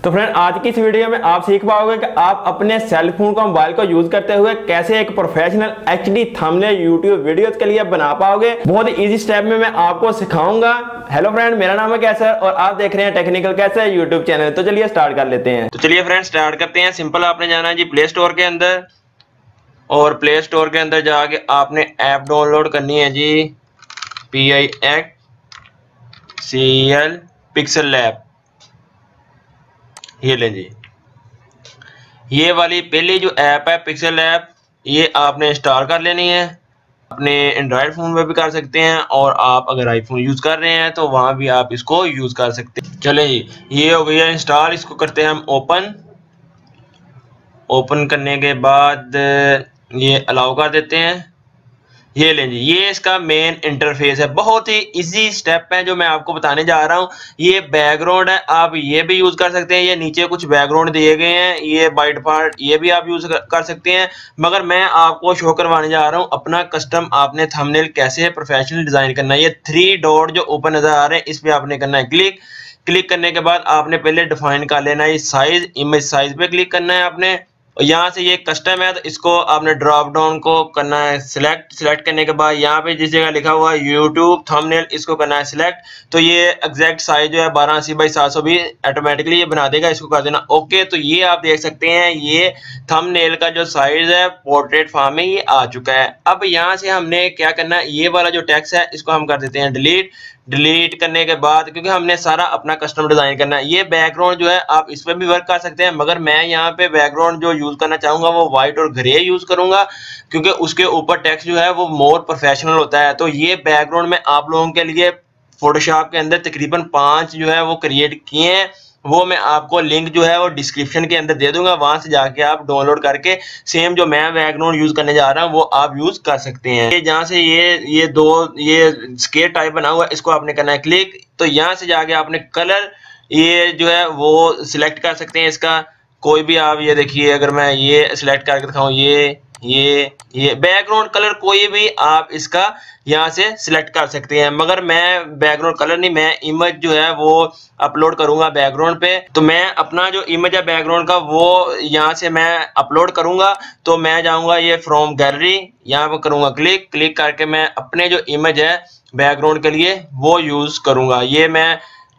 तो फ्रेंड आज की इस वीडियो में आप सीख पाओगे कि आप अपने सेल फोन का मोबाइल को यूज करते हुए कैसे एक professional HD thumbnail YouTube videos के लिए बना पाओगे। बहुत इजी स्टेप में मैं आपको सिखाऊंगा। हेलो फ्रेंड, मेरा नाम है कैसर और आप देख रहे हैं टेक्निकल कैसर यूट्यूब चैनल। तो चलिए स्टार्ट कर लेते हैं। तो चलिए फ्रेंड स्टार्ट करते हैं। सिंपल आपने जाना है जी प्ले स्टोर के अंदर, और प्ले स्टोर के अंदर जाके आपने ऐप डाउनलोड करनी है जी PIXCL पिक्सल लैब। ये लें जी, ये वाली पहली जो ऐप है पिक्सल लैब, ये आपने इंस्टॉल कर लेनी है। अपने एंड्रॉयड फ़ोन पे भी कर सकते हैं, और आप अगर आईफोन यूज़ कर रहे हैं तो वहाँ भी आप इसको यूज़ कर सकते हैं। चलें जी, ये हो गया इंस्टॉल। इसको करते हैं हम ओपन करने के बाद ये अलाउ कर देते हैं। ये लें जी, ये इसका मेन इंटरफेस है। बहुत ही इजी स्टेप है जो मैं आपको बताने जा रहा हूँ। ये बैकग्राउंड है, आप ये भी यूज कर सकते हैं। ये नीचे कुछ बैकग्राउंड दिए गए हैं, ये बाय डिफॉल्ट ये भी आप यूज कर सकते हैं, मगर मैं आपको शो करवाने जा रहा हूँ अपना कस्टम आपने थंबनेल कैसे प्रोफेशनल डिजाइन करना है। ये 3 डॉट जो ऊपर नजर आ रहे हैं, इस पे आपने करना है क्लिक करने के बाद आपने पहले डिफाइन कर लेना है साइज, इमेज साइज पे क्लिक करना है आपने। यहाँ से ये कस्टम है तो इसको आपने ड्रॉप डाउन को करना है सिलेक्ट करने के बाद यहाँ पे जिस जगह लिखा हुआ है यूट्यूब थंबनेल, इसको करना है सिलेक्ट। तो ये एग्जैक्ट साइज जो है 1280x720 ऑटोमेटिकली ये बना देगा, इसको कर देना ओके। तो ये आप देख सकते हैं ये थंबनेल का जो साइज है पोर्ट्रेट फॉर्म में ये आ चुका है। अब यहाँ से हमने क्या करना है, ये वाला जो टेक्स्ट है इसको हम कर देते हैं डिलीट करने के बाद, क्योंकि हमने सारा अपना कस्टम डिजाइन करना है। ये बैकग्राउंड जो है आप इस पर भी वर्क कर सकते हैं, मगर मैं यहाँ पे बैकग्राउंड जो यूज करना चाहूंगा वो व्हाइट और ग्रे यूज करूंगा, क्योंकि उसके ऊपर टेक्स्ट जो है वो मोर प्रोफेशनल होता है। तो ये बैकग्राउंड में आप लोगों के लिए फोटोशॉप के अंदर तकरीबन 5 जो है वो क्रिएट किए हैं, वो मैं आपको लिंक जो है वो डिस्क्रिप्शन के अंदर दे दूंगा। वहां से जाके आप डाउनलोड करके सेम जो मैं बैकग्राउंड यूज करने जा रहा हूँ वो आप यूज कर सकते हैं। ये जहाँ से ये स्केल टाइप बना हुआ है, इसको आपने करना है क्लिक। तो यहाँ से जाके आपने कलर ये जो है वो सिलेक्ट कर सकते हैं इसका कोई भी। आप ये देखिए, अगर मैं ये सिलेक्ट करके दिखाऊं, ये बैकग्राउंड कलर कोई भी आप इसका यहाँ से सिलेक्ट कर सकते हैं, मगर मैं बैकग्राउंड कलर नहीं, मैं इमेज जो है वो अपलोड करूंगा बैकग्राउंड पे। तो मैं अपना जो इमेज है बैकग्राउंड का वो यहाँ से मैं अपलोड करूंगा। तो मैं जाऊंगा ये फ्रॉम गैलरी, यहाँ पर करूंगा क्लिक करके मैं अपने जो इमेज है बैकग्राउंड के लिए वो यूज करूंगा। ये मैं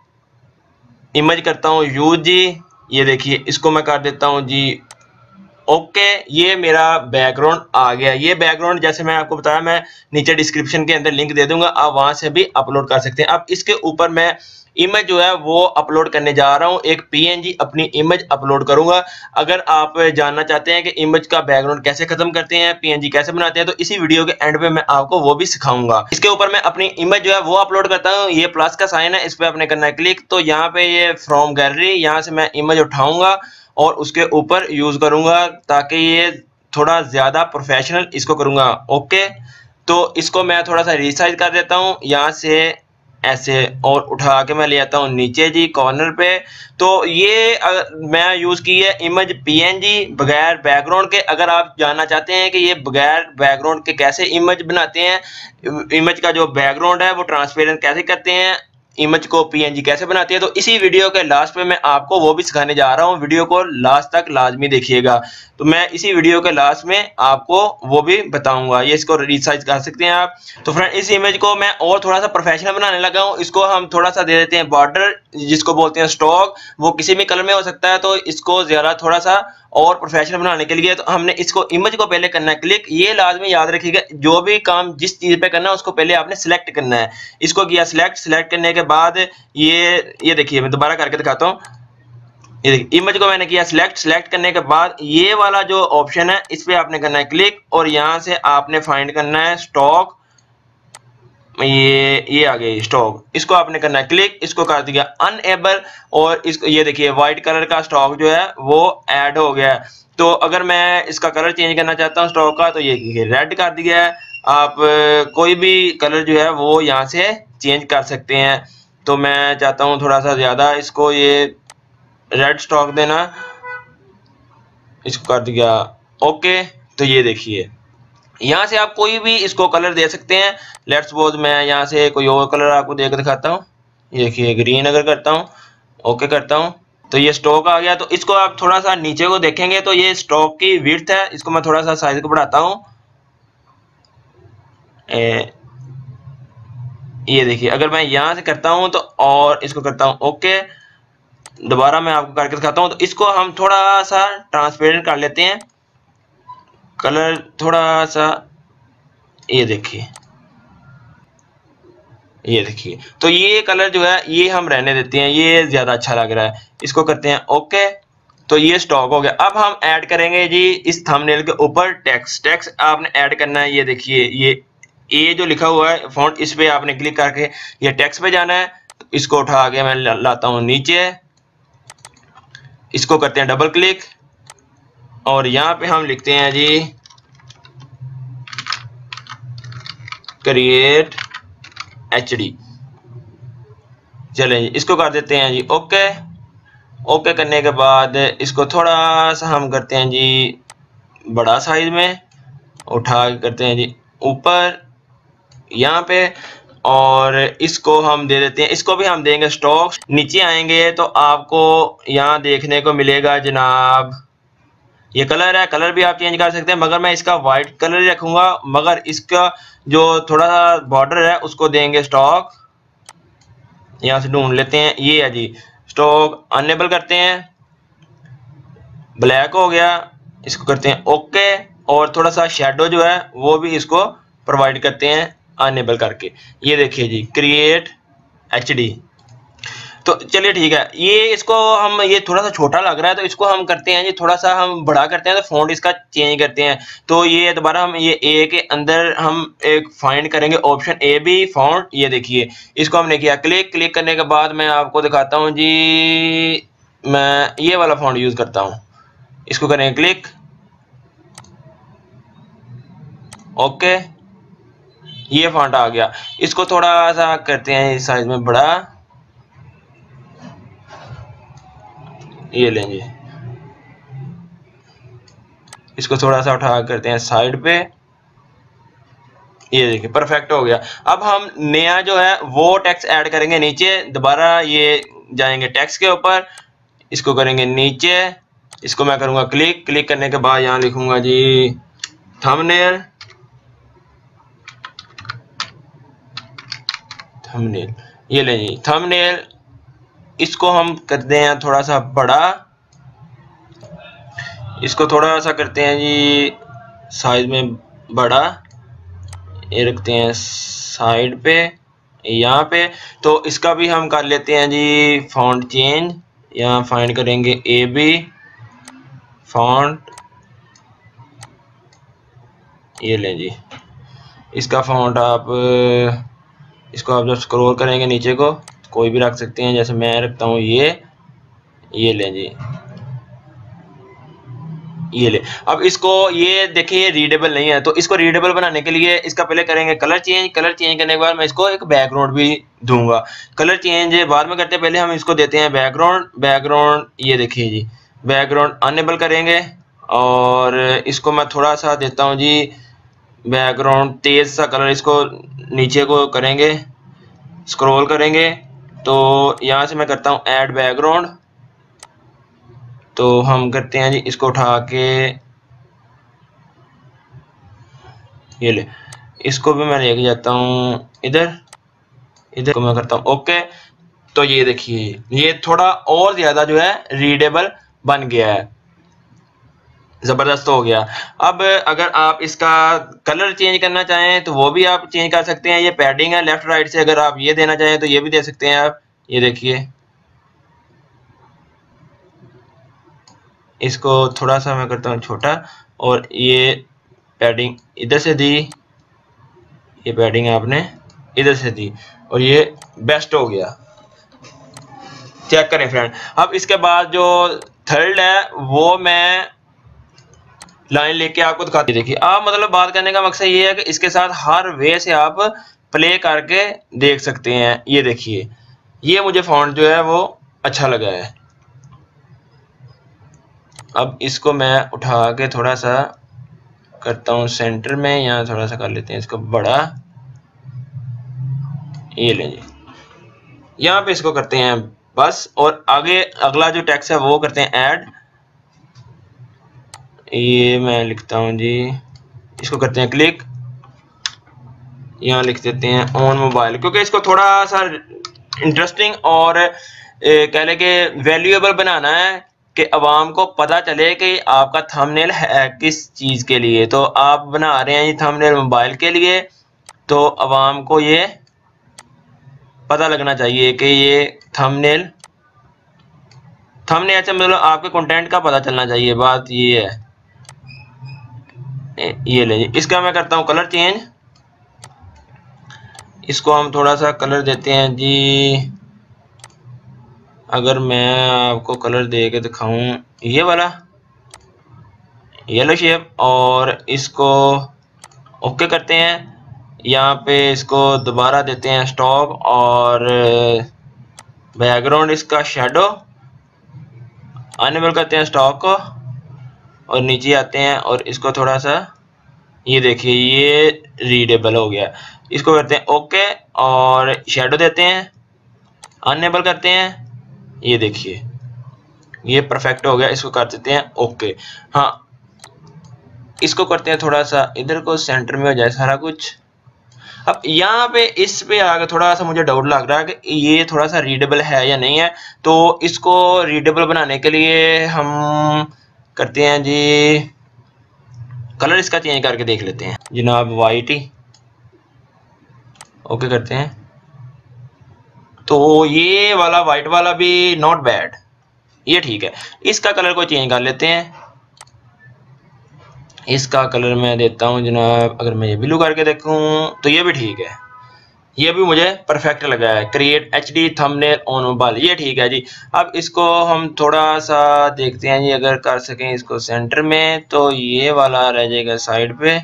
इमेज करता हूँ यूज जी, ये देखिए इसको मैं कर देता हूँ जी ओके। ये मेरा बैकग्राउंड आ गया। ये बैकग्राउंड जैसे मैं आपको बताया, मैं नीचे डिस्क्रिप्शन के अंदर लिंक दे दूंगा, आप वहां से भी अपलोड कर सकते हैं। अब इसके ऊपर मैं इमेज जो है वो अपलोड करने जा रहा हूँ, एक PNG अपनी इमेज अपलोड करूंगा। अगर आप जानना चाहते हैं कि इमेज का बैकग्राउंड कैसे खत्म करते हैं, PNG कैसे बनाते हैं, तो इसी वीडियो के एंड पे मैं आपको वो भी सिखाऊंगा। इसके ऊपर मैं अपनी इमेज जो है वो अपलोड करता हूँ। ये प्लस का साइन है, इस पे आपने करना है क्लिक। तो यहाँ पे ये फ्रॉम गैलरी, यहाँ से मैं इमेज उठाऊंगा और उसके ऊपर यूज करूंगा, ताकि ये थोड़ा ज्यादा प्रोफेशनल इसको करूंगा ओके। तो इसको मैं थोड़ा सा रिसाइज कर देता हूँ यहाँ से ऐसे, और उठा के मैं ले आता हूँ नीचे जी कॉर्नर पे। तो ये मैं यूज की है इमेज PNG बगैर बैकग्राउंड के। अगर आप जानना चाहते हैं कि ये बगैर बैकग्राउंड के कैसे इमेज बनाते हैं, इमेज का जो बैकग्राउंड है वो ट्रांसपेरेंट कैसे करते हैं, इमेज को PNG कैसे बनाती है, तो इसी वीडियो के लास्ट पे मैं आपको वो भी सिखाने जा रहा हूँ। वीडियो को लास्ट तक लाजमी देखिएगा, तो मैं इसी वीडियो के लास्ट में आपको वो भी बताऊंगा। ये इसको रिसाइज कर सकते हैं आप। तो फ्रेंड इस इमेज को मैं और थोड़ा सा प्रोफेशनल बनाने लगा हूँ। इसको हम थोड़ा सा दे देते हैं बॉर्डर, जिसको बोलते हैं स्टॉक, वो किसी भी कलर में हो सकता है। तो इसको ज्यादा थोड़ा सा और प्रोफेशनल बनाने के लिए तो हमने इसको इमेज को पहले करना है क्लिक। ये लाजमी याद रखिएगा, जो भी काम जिस चीज पे करना है उसको पहले आपने सिलेक्ट करना है। इसको किया सिलेक्ट करने के बाद ये देखिए, मैं दोबारा करके दिखाता हूँ। ये देखिए इमेज को मैंने किया सिलेक्ट करने के बाद ये वाला जो ऑप्शन है इस पे आपने करना है क्लिक, और यहाँ से आपने फाइंड करना है स्टॉक। ये आ गई स्टॉक, इसको आपने करना है क्लिक, इसको कर दिया अनएबल, और इसको ये देखिए व्हाइट कलर का स्टॉक जो है वो ऐड हो गया है। तो अगर मैं इसका कलर चेंज करना चाहता हूँ स्टॉक का, तो ये रेड कर दिया है। आप कोई भी कलर जो है वो यहाँ से चेंज कर सकते हैं। तो मैं चाहता हूँ थोड़ा सा ज्यादा इसको ये रेड स्टॉक देना, इसको कर दिया ओके। तो ये देखिए यहाँ से आप कोई भी इसको कलर दे सकते हैं। लेट्स सपोज मैं यहाँ से कोई और कलर आपको देकर दिखाता हूँ। ये देखिए ग्रीन अगर करता हूँ, ओके करता हूँ, तो ये स्टॉक आ गया। तो इसको आप थोड़ा सा नीचे को देखेंगे तो ये स्टॉक की विड्थ है, इसको मैं थोड़ा सा साइज को बढ़ाता हूँ। ये देखिए, अगर मैं यहां से करता हूं तो और इसको करता हूं ओके, दोबारा मैं आपको करके दिखाता हूं। तो इसको हम थोड़ा सा ट्रांसपेरेंट कर लेते हैं, कलर थोड़ा सा, ये देखिए, ये देखिए। तो ये कलर जो है ये हम रहने देते हैं, ये ज्यादा अच्छा लग रहा है। इसको करते हैं ओके। तो ये स्टॉक हो गया। अब हम ऐड करेंगे जी इस थंबनेल के ऊपर टेक्स्ट आपने ऐड करना है। ये देखिए, ये जो लिखा हुआ है फॉन्ट, इस पे आपने क्लिक करके ये टेक्स्ट पे जाना है। तो इसको उठा के मैं लाता हूं नीचे, इसको करते हैं डबल क्लिक और यहाँ पे हम लिखते हैं जी क्रिएट HD। चलें जी, इसको कर देते हैं जी ओके। ओके करने के बाद इसको थोड़ा सा हम करते हैं जी बड़ा साइज में, उठा के करते हैं जी ऊपर यहाँ पे, और इसको हम दे देते हैं, इसको भी हम देंगे स्टॉक। नीचे आएंगे तो आपको यहाँ देखने को मिलेगा जनाब ये कलर है, कलर भी आप चेंज कर सकते हैं, मगर मैं इसका वाइट कलर ही रखूंगा। मगर इसका जो थोड़ा सा बॉर्डर है उसको देंगे स्टॉक। यहाँ से ढूंढ लेते हैं, ये है जी स्टॉक, अनेबल करते हैं, ब्लैक हो गया, इसको करते हैं ओके। और थोड़ा सा शेडो जो है वो भी इसको प्रोवाइड करते हैं अनेबल करके। ये देखिए जी क्रिएट HD। तो चलिए ठीक है, ये इसको हम, ये थोड़ा सा छोटा लग रहा है तो इसको हम करते हैं जी थोड़ा सा हम बड़ा करते हैं, तो फॉन्ट इसका चेंज करते हैं। तो ये दोबारा हम ये ए के अंदर हम एक फाइंड करेंगे ऑप्शन AB फॉन्ट। ये देखिए, इसको हमने किया क्लिक करने के बाद मैं आपको दिखाता हूँ जी, मैं ये वाला फॉन्ट यूज करता हूँ। इसको करेंगे क्लिक ओके, ये फॉन्ट आ गया। इसको थोड़ा सा करते हैं इस साइज में बड़ा, ये लेंगे, इसको थोड़ा सा उठा करते हैं साइड पे, ये देखिए परफेक्ट हो गया। अब हम नया जो है वो टेक्स्ट ऐड करेंगे नीचे, दोबारा ये जाएंगे टेक्स्ट के ऊपर, इसको करेंगे नीचे, इसको मैं करूंगा क्लिक करने के बाद यहाँ लिखूंगा जी थंबनेल, ये लें जी थंबनेल। इसको हम करते हैं थोड़ा सा बड़ा, इसको थोड़ा सा करते हैं जी साइज में बड़ा, ये रखते हैं साइड पे यहाँ पे। तो इसका भी हम कर लेते हैं जी फॉन्ट चेंज, यहाँ फाइंड करेंगे AB फॉन्ट, ये लें जी इसका फॉन्ट। आप इसको आप जब स्क्रॉल करेंगे नीचे को कोई भी रख सकते हैं, जैसे मैं रखता हूँ ये लें जी, ये ले। अब इसको ये देखिए रीडेबल नहीं है, तो इसको रीडेबल बनाने के लिए इसका पहले करेंगे कलर चेंज करने के बाद मैं इसको एक बैकग्राउंड भी दूंगा। कलर चेंज बाद में करते, पहले हम इसको देते हैं बैकग्राउंड। ये देखिए जी बैकग्राउंड अनेबल करेंगे और इसको मैं थोड़ा सा देता हूँ जी बैकग्राउंड तेज सा कलर, इसको नीचे को करेंगे, स्क्रॉल करेंगे तो यहाँ से मैं करता हूँ ऐड बैकग्राउंड। तो हम करते हैं जी इसको उठा के, ये ले, इसको भी मैं लेके जाता हूँ इधर को मैं करता हूँ ओके। तो ये देखिए ये थोड़ा और ज्यादा जो है रीडेबल बन गया है, जबरदस्त हो गया। अब अगर आप इसका कलर चेंज करना चाहें तो वो भी आप चेंज कर सकते हैं। ये पैडिंग है लेफ्ट राइट से, अगर आप ये देना चाहें तो ये भी दे सकते हैं आप। ये देखिए इसको थोड़ा सा मैं करता हूँ छोटा, और ये पैडिंग इधर से दी, ये पैडिंग आपने इधर से दी, और ये बेस्ट हो गया। चेक करें फ्रेंड। अब इसके बाद जो थर्ड है वो मैं लाइन लेके आपको दिखाती, देखिए आप, मतलब बात करने का मकसद ये है कि इसके साथ हर वे से आप प्ले करके देख सकते हैं। ये देखिए ये मुझे फॉन्ट जो है वो अच्छा लगा है। अब इसको मैं उठा के थोड़ा सा करता हूँ सेंटर में, यहाँ थोड़ा सा कर लेते हैं इसको बड़ा, ये लें जी, यहाँ पे इसको करते हैं बस। और आगे अगला जो टेक्स्ट है वो करते हैं ऐड। ये मैं लिखता हूं जी, इसको करते हैं क्लिक, यहाँ लिख देते हैं ऑन मोबाइल, क्योंकि इसको थोड़ा सा इंटरेस्टिंग और कह लें कि वैल्यूएबल बनाना है कि अवाम को पता चले कि आपका थंबनेल है किस चीज के लिए। तो आप बना रहे हैं ये थंबनेल मोबाइल के लिए, तो अवाम को ये पता लगना चाहिए कि ये थंबनेल से मतलब आपके कंटेंट का पता चलना चाहिए। बात ये है। ये ले, इसका मैं करता हूँ कलर चेंज। इसको हम थोड़ा सा कलर देते हैं जी, अगर मैं आपको कलर दे के दिखाऊं, ये वाला येलो शेप, और इसको ओके करते हैं। यहाँ पे इसको दोबारा देते हैं स्टॉप, और बैकग्राउंड इसका शेडो अनेबल करते हैं स्टॉक को, और नीचे आते हैं और इसको थोड़ा सा, ये देखिए ये रीडेबल हो गया। इसको करते हैं ओके, और शेडो देते हैं, अनेबल करते हैं, ये देखिए ये परफेक्ट हो गया। इसको कर देते हैं ओके। हाँ, इसको करते हैं थोड़ा सा इधर को सेंटर में हो जाए सारा कुछ। अब यहाँ पे इस पे आगे थोड़ा सा मुझे डाउट लग रहा है कि ये थोड़ा सा रीडेबल है या नहीं है। तो इसको रीडेबल बनाने के लिए हम करते हैं जी, कलर इसका चेंज करके देख लेते हैं जनाब, वाइट ही ओके करते हैं। तो ये वाला वाइट वाला भी नॉट बैड, ये ठीक है। इसका कलर को चेंज कर लेते हैं। इसका कलर मैं देता हूं जनाब, अगर मैं ये ब्लू करके देखूं तो ये भी ठीक है, ये भी मुझे परफेक्ट लगा है। Create HD thumbnail on mobile, ये ठीक है जी। अब इसको हम थोड़ा सा देखते हैं जी, अगर कर सकें इसको सेंटर में, तो ये वाला रह जाएगा साइड पे।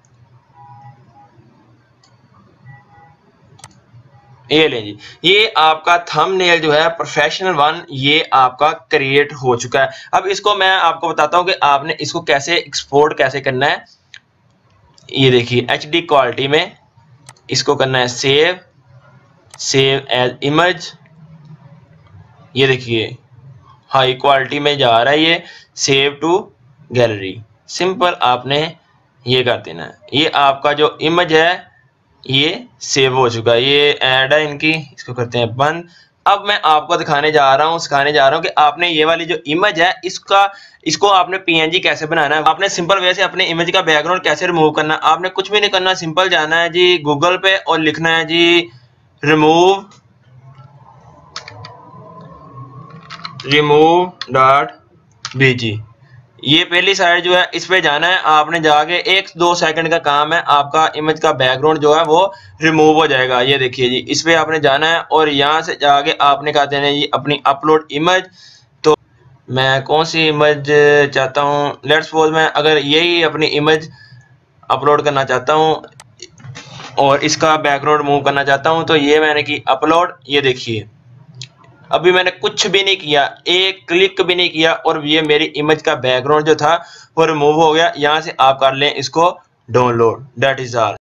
ये ले जी, ये आपका थंबनेल जो है प्रोफेशनल वन, ये आपका क्रिएट हो चुका है। अब इसको मैं आपको बताता हूं कि आपने इसको कैसे एक्सपोर्ट कैसे करना है। ये देखिए एचडी क्वालिटी में इसको करना है सेव एज इमेज। ये देखिए हाई क्वालिटी में जा रहा है, ये सेव टू गैलरी। सिंपल आपने ये कर देना है। ये आपका जो इमेज है ये सेव हो चुका है। ये ऐड है इनकी, इसको करते हैं बंद। अब मैं आपको सिखाने जा रहा हूँ कि आपने ये वाली जो इमेज है इसको आपने पीएनजी कैसे बनाना है। आपने सिंपल वे से अपने इमेज का बैकग्राउंड कैसे रिमूव करना है। आपने कुछ भी नहीं करना, सिंपल जाना है जी गूगल पे और लिखना है जी remove.bg। ये पहली साइड जो है इस पे जाना है। आपने जाके 1-2 सेकंड का काम है, आपका इमेज का बैकग्राउंड जो है वो रिमूव हो जाएगा। ये देखिए जी, इस पे आपने जाना है और यहाँ से जाके आपने कहा देना है जी अपनी अपलोड इमेज। तो मैं कौन सी इमेज चाहता हूँ, लेट्स सपोज मैं अगर यही अपनी इमेज अपलोड करना चाहता हूँ और इसका बैकग्राउंड रिमूव करना चाहता हूँ, तो ये मैंने की अपलोड। ये देखिए अभी मैंने कुछ भी नहीं किया, एक क्लिक भी नहीं किया, और ये मेरी इमेज का बैकग्राउंड जो था वो रिमूव हो गया। यहाँ से आप कर लें इसको डाउनलोड। That is all.